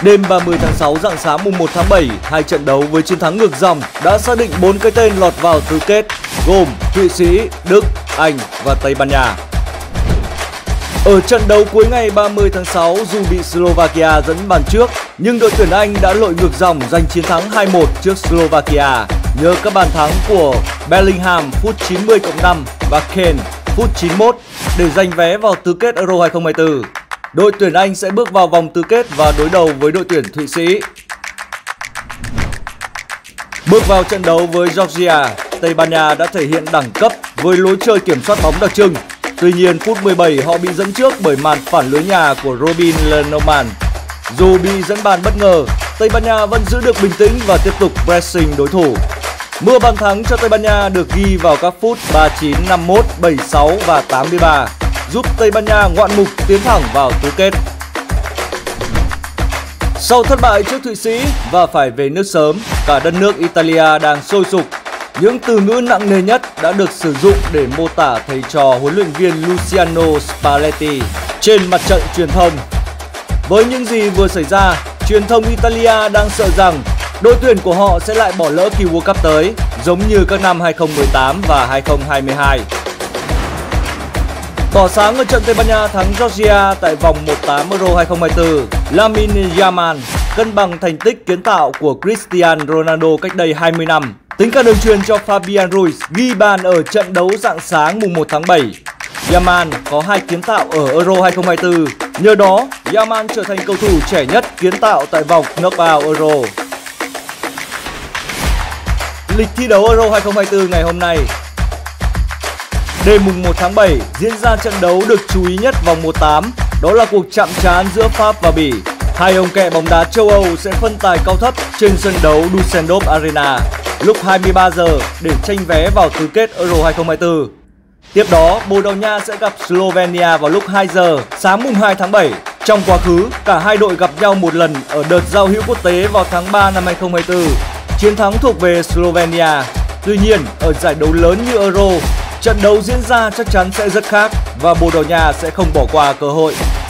Đêm 30 tháng 6 rạng sáng mùng 1 tháng 7, hai trận đấu với chiến thắng ngược dòng đã xác định 4 cái tên lọt vào tứ kết, gồm Thụy Sĩ, Đức, Anh và Tây Ban Nha. Ở trận đấu cuối ngày 30 tháng 6, dù bị Slovakia dẫn bàn trước, nhưng đội tuyển Anh đã lội ngược dòng giành chiến thắng 2-1 trước Slovakia nhờ các bàn thắng của Bellingham phút 90+5 và Kane phút 91 để giành vé vào tứ kết Euro 2024. Đội tuyển Anh sẽ bước vào vòng tứ kết và đối đầu với đội tuyển Thụy Sĩ. Bước vào trận đấu với Georgia, Tây Ban Nha đã thể hiện đẳng cấp với lối chơi kiểm soát bóng đặc trưng. Tuy nhiên, phút 17 họ bị dẫn trước bởi màn phản lưới nhà của Robin Lenormand. Dù bị dẫn bàn bất ngờ, Tây Ban Nha vẫn giữ được bình tĩnh và tiếp tục pressing đối thủ. Mưa bàn thắng cho Tây Ban Nha được ghi vào các phút 39, 51, 76 và 83, giúp Tây Ban Nha ngoạn mục tiến thẳng vào tứ kết. Sau thất bại trước Thụy Sĩ và phải về nước sớm, cả đất nước Italia đang sôi sục. Những từ ngữ nặng nề nhất đã được sử dụng để mô tả thầy trò huấn luyện viên Luciano Spalletti trên mặt trận truyền thông. Với những gì vừa xảy ra, truyền thông Italia đang sợ rằng đội tuyển của họ sẽ lại bỏ lỡ kỳ World Cup tới, giống như các năm 2018 và 2022. Tỏa sáng ở trận Tây Ban Nha thắng Georgia tại vòng 1/8 Euro 2024, Lamine Yamal cân bằng thành tích kiến tạo của Cristiano Ronaldo cách đây 20 năm. Tính cả đường truyền cho Fabian Ruiz ghi bàn ở trận đấu rạng sáng mùng 1 tháng 7. Yamal có 2 kiến tạo ở Euro 2024. Nhờ đó, Yamal trở thành cầu thủ trẻ nhất kiến tạo tại vòng knockout Euro. Lịch thi đấu Euro 2024 ngày hôm nay. Đêm mùng 1 tháng 7 diễn ra trận đấu được chú ý nhất vòng 1/8, đó là cuộc chạm trán giữa Pháp và Bỉ. Hai ông kẹ bóng đá châu Âu sẽ phân tài cao thấp trên sân đấu Düsseldorf Arena lúc 23 giờ để tranh vé vào tứ kết Euro 2024. Tiếp đó, Bồ Đào Nha sẽ gặp Slovenia vào lúc 2 giờ sáng mùng 2 tháng 7. Trong quá khứ, cả hai đội gặp nhau một lần ở đợt giao hữu quốc tế vào tháng 3 năm 2024. Chiến thắng thuộc về Slovenia. Tuy nhiên, ở giải đấu lớn như Euro, trận đấu diễn ra chắc chắn sẽ rất khác và Bồ Đào Nha sẽ không bỏ qua cơ hội.